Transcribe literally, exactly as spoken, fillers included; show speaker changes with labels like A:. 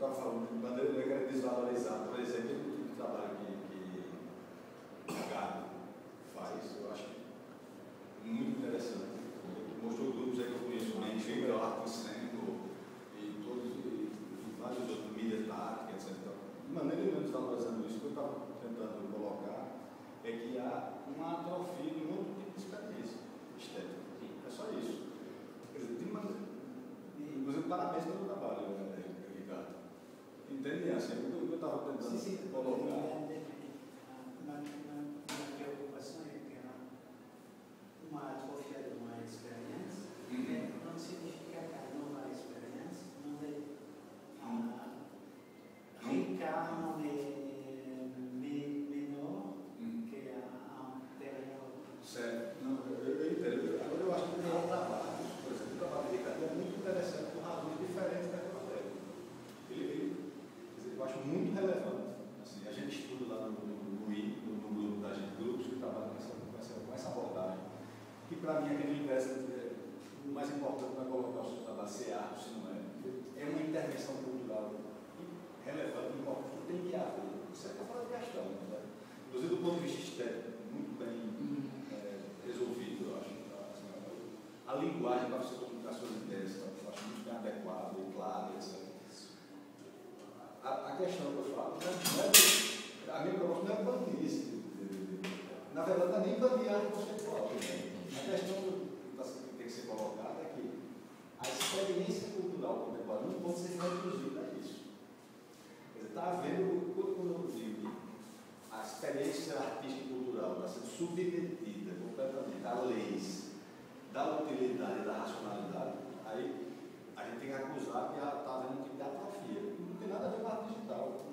A: estava falando de maneira negra desvalorizada, por exemplo, o trabalho que, que o Gato faz, eu acho muito interessante. Mostrou grupos aí que eu conheço bem, Fibra, Arte Centro e todos, e, e vários outros, mídias táticas, etcétera. De maneira nenhuma desvalorizando isso, o que eu estava tentando colocar é que há uma atrofia de um outro tipo de experiência estética. É só isso. Quer dizer, de maneira, inclusive, parabéns pelo trabalho, né, Ricardo. Entende, assim, o que eu estava tentando
B: sim, sim,
A: colocar.
B: Uma preocupação é que uma atrofia de uma experiência uhum. não significa que a nova experiência não é uh, rica, não é menor uhum. que a anterior.
A: Certo. Não, eu, eu entendo. Agora eu acho que o trabalho, por exemplo, o trabalho de Ricardo é muito interessante por razões diferentes daquela dele. Ele, ele, eu acho muito relevante. Assim, a gente estuda lá no, no, no, no, no grupo da gente, grupos que trabalham com essa, com essa, com essa abordagem. Que para mim aquele universo, o mais importante não é colocar o seu trabalho ser arte, se não é. É uma intervenção cultural relevante, importante, que tem que haver. Isso é que eu falo de questão, né? Inclusive do ponto de vista estético, muito bem é, resolvido, eu acho. Assim, a linguagem para você comunicar suas ideias, eu acho muito bem adequada e clara, etcétera. A, a questão que eu falo, não é, a minha proposta não é banir isso. Na verdade, não é nem banir a arte conceitual. A questão que tem que ser colocada é que a experiência cultural contemporânea não pode ser reduzida a isso. Está havendo, quando eu digo a experiência artística e cultural está sendo submetida completamente a leis da utilidade e da racionalidade, aí a gente tem que acusar que está havendo um tipo de atrofia. Não tem nada a ver com a arte digital.